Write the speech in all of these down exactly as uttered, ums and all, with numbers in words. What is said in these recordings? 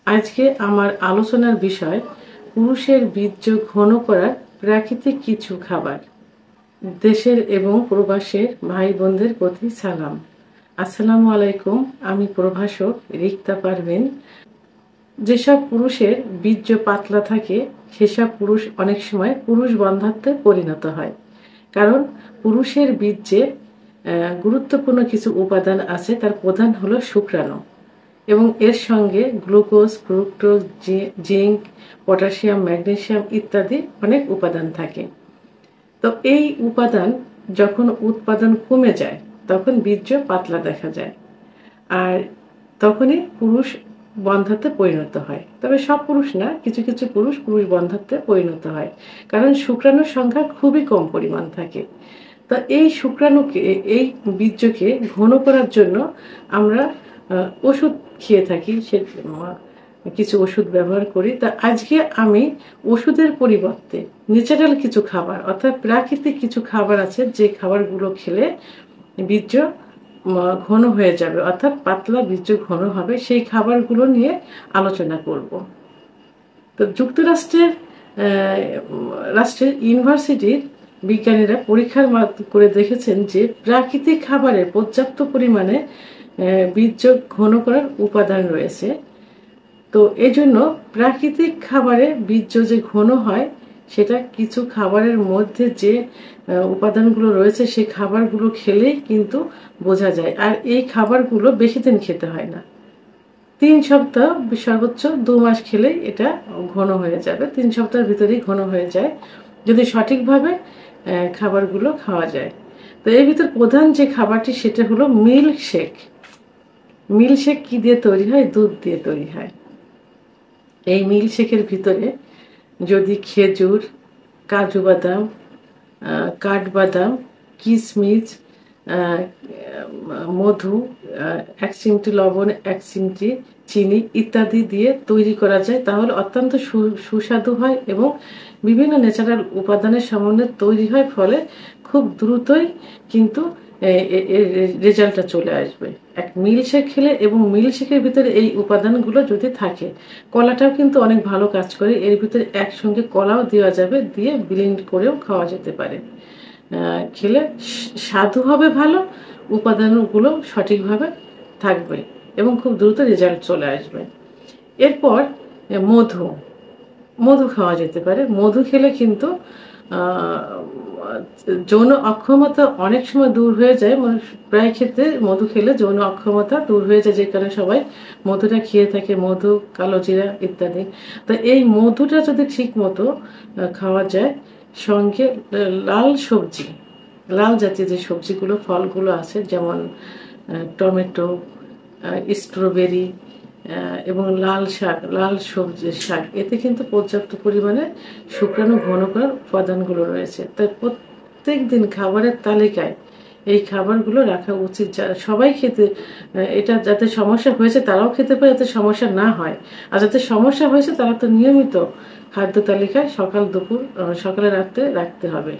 আজকে আমার আলোচনার বিষয় পুরুষের বীর্য ঘন করার প্রাকৃতিক কিছু খাবার। দেশের এবং প্রবাসের ভাই বোনদের প্রতি সালাম। আসসালামু আলাইকুম। আমি প্রভাষক রিক্তা পারভিন। যেসব পুরুষের বীর্য পাতলা থাকে সেসব পুরুষ অনেক সময় পুরুষ বন্ধ্যাত্বে পরিণত হয়, কারণ পুরুষের বীর্যে গুরুত্বপূর্ণ কিছু উপাদান আছে। তার প্রধান হলো শুক্রাণু, এবং এর সঙ্গে glucose, fructose, zinc, potassium, magnesium ইত্যাদি অনেক উপাদান থাকে। তো এই উপাদান যখন উৎপাদন কমে যায় তখন বীর্য পাতলা দেখা যায়, আর তখনই পুরুষ বন্ধ্যাত্বে পরিণত হয়। তবে সব পুরুষ না, কিছু কিছু পুরুষ পুরুষ বন্ধ্যাত্বে পরিণত হয়, কারণ শুক্রাণুর সংখ্যা খুবই কম পরিমাণ থাকে। তো এই শুক্রাণুকে, এই বীর্যকে ঘন করার জন্য আমরা ওষুধ খেয়ে থাকি, সে কিছু ওষুধ ব্যবহার করি। তা আজকে আমি ওষুধের পরিবর্তে ন্যাচারাল কিছু খাবার, অর্থাৎ প্রাকৃতিক কিছু খাবার আছে, যে খাবারগুলো খেলে বীর্য ঘন হয়ে যাবে, অর্থাৎ পাতলা বীর্য ঘন হবে, সেই খাবারগুলো নিয়ে আলোচনা করব। তো যুক্তরাষ্ট্রের রাষ্ট্রের ইউনিভার্সিটির বিজ্ঞানীরা পরীক্ষার করে দেখেছেন যে প্রাকৃতিক খাবারে পর্যাপ্ত পরিমাণে বীর্য ঘন করার উপাদান রয়েছে। তো এই জন্য প্রাকৃতিক খাবারে বীর্য যে ঘন হয় সেটা কিছু খাবারের মধ্যে যে উপাদানগুলো রয়েছে সেই খাবারগুলো খেলেই কিন্তু বোঝা যায়। আর এই খাবারগুলো বেশি দিন খেতে হয় না, তিন সপ্তাহ সর্বোচ্চ দু মাস খেলেই এটা ঘন হয়ে যাবে। তিন সপ্তাহের ভিতরেই ঘন হয়ে যায় যদি সঠিকভাবে খাবারগুলো খাওয়া যায়। তো এর ভিতর প্রধান যে খাবারটি সেটা হলো মিল্ক শেক। মিল্ক শেক কি দিয়ে তৈরি হয়? দুধ দিয়ে তৈরি হয়। এই মিল্ক শেকের ভিতরে যদি খেজুর, কাজু বাদাম, কাঠবাদাম, কিশমিশ, মধু, এক চিমটি লবণ, এক চিমটি চিনি ইত্যাদি দিয়ে তৈরি করা যায়, তাহলে অত্যন্ত সুস্বাদু হয় এবং বিভিন্ন ন্যাচারাল উপাদানের সমন্বয়ে তৈরি হয়, ফলে খুব দ্রুতই কিন্তু রেজাল্টটা চলে আসবে এক মিল্কশেক খেলে। এবং মিল্কশেকের ভিতরে এই উপাদানগুলো যদি থাকে, কলাটাও কিন্তু অনেক ভালো কাজ করে, এর ভিতরে একসঙ্গে কলাও দেওয়া যাবে, দিয়ে ব্লেন্ড করেও খাওয়া যেতে পারে। খেলে স্বাদও হবে ভালো, উপাদানগুলো সঠিকভাবে থাকবে এবং খুব দ্রুত রেজাল্ট চলে আসবে। এরপর মধু মধু খাওয়া যেতে পারে। মধু খেলে কিন্তু যৌন অক্ষমতা অনেক সময় দূর হয়ে যায়, প্রায় ক্ষেত্রে মধু খেলে যৌন অক্ষমতা দূর হয়ে যায়, যে কারণে সবাই মধুটা খেয়ে থাকে, মধু, কালো জিরা ইত্যাদি। তো এই মধুটা যদি ঠিক মতো খাওয়া যায়, সঙ্গে লাল সবজি, লাল জাতীয় যে সবজিগুলো, ফলগুলো আছে, যেমন টমেটো, স্ট্রবেরি এবং লাল শাক, লাল সবজি শাক, এতে কিন্তু পর্যাপ্ত পরিমাণে শুক্রাণু ঘন করার উপাদানগুলো রয়েছে। তাই প্রত্যেক দিন খাবারের তালিকায় এই খাবারগুলো রাখা উচিত। যারা সবাই খেতে, এটা যাতে সমস্যা হয়েছে তারাও খেতে পারে, যাতে সমস্যা না হয়, আর যাতে সমস্যা হয়েছে তারা তো নিয়মিত খাদ্য তালিকায় সকাল, দুপুর, সকালে, রাত্রে রাখতে হবে।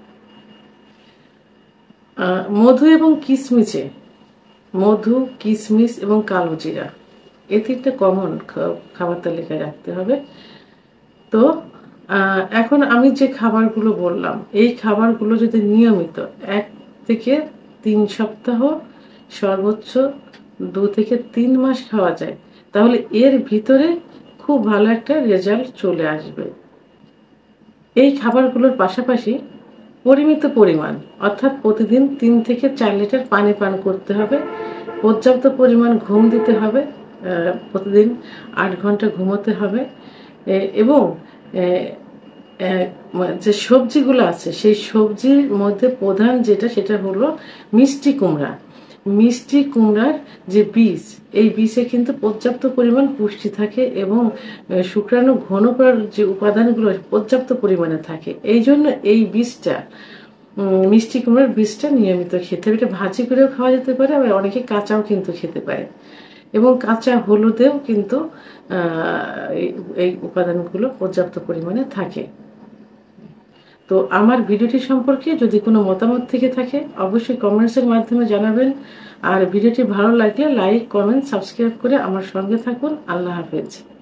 মধু এবং কিশমিশে, মধু, কিশমিশ এবং কালো জিরা, এই তিনটা কমন খাবার তালিকায় রাখতে হবে। তো এখন আমি যে খাবারগুলো বললাম, এই খাবারগুলো যদি নিয়মিত এক থেকে তিন সপ্তাহ, সর্বোচ্চ দু থেকে তিন মাস খাওয়া যায়, তাহলে এর ভিতরে খুব ভালো একটা রেজাল্ট চলে আসবে। এই খাবারগুলোর পাশাপাশি পরিমিত পরিমাণ, অর্থাৎ প্রতিদিন তিন থেকে চার লিটার পানি পান করতে হবে। পর্যাপ্ত পরিমাণ ঘুম দিতে হবে, প্রতিদিন আট ঘন্টা ঘুমোতে হবে। এবং যে সবজিগুলো আছে সেই সবজির মধ্যে প্রধান যেটা, সেটা হলো মিষ্টি কুমড়া। মিষ্টি কুমড়ার যে বীজ, এই বীজে কিন্তু পর্যাপ্ত পরিমাণ পুষ্টি থাকে এবং শুক্রাণু ঘন করার যে উপাদানগুলো পর্যাপ্ত পরিমাণে থাকে। এই জন্য এই বীজটা, মিষ্টি কুমড়ার বীজটা নিয়মিত খেতে হবে। এটা ভাজি করেও খাওয়া যেতে পারে, আবার অনেকে কাঁচাও কিন্তু খেতে পারে, এবং কাঁচা হলুদেও কিন্তু এই উপাদানগুলো পর্যাপ্ত পরিমাণে থাকে। তো আমার ভিডিওটি সম্পর্কে যদি কোনো মতামত থেকে থাকে অবশ্যই কমেন্টসের মাধ্যমে জানাবেন। আর ভিডিওটি ভালো লাগলে লাইক, কমেন্ট, সাবস্ক্রাইব করে আমার সঙ্গে থাকুন। আল্লাহ হাফেজ।